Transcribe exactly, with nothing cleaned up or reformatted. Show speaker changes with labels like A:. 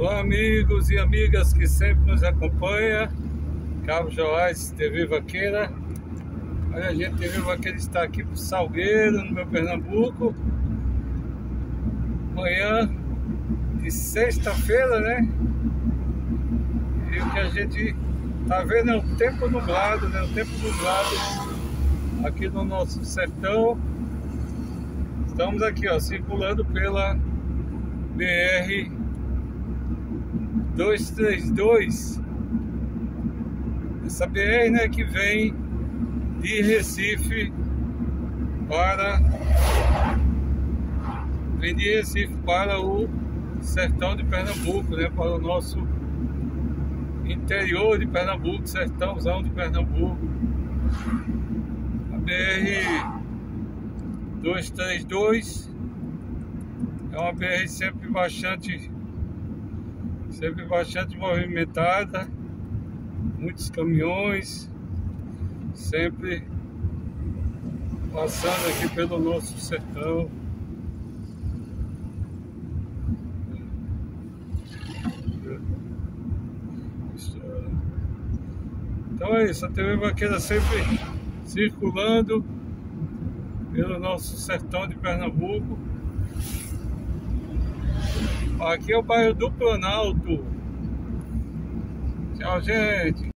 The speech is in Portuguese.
A: Olá, amigos e amigas que sempre nos acompanham. Cabo Joás, T V Vaqueira. Olha, a gente, T V Vaqueira está aqui pro Salgueiro, no meu Pernambuco. Manhã de sexta-feira, né? E o que a gente tá vendo é o tempo nublado, né? O tempo nublado aqui no nosso sertão. Estamos aqui, ó, circulando pela B R duzentos e trinta e dois. Essa B R, né, que vem de Recife para vem de Recife para o sertão de Pernambuco, né, para o nosso interior de Pernambuco, sertãozão de Pernambuco. A B R duzentos e trinta e dois é uma B R sempre bastante sempre bastante movimentada, muitos caminhões sempre passando aqui pelo nosso sertão. Então é isso, a T V Vaqueira sempre circulando pelo nosso sertão de Pernambuco. Aqui é o bairro do Planalto. Tchau, gente.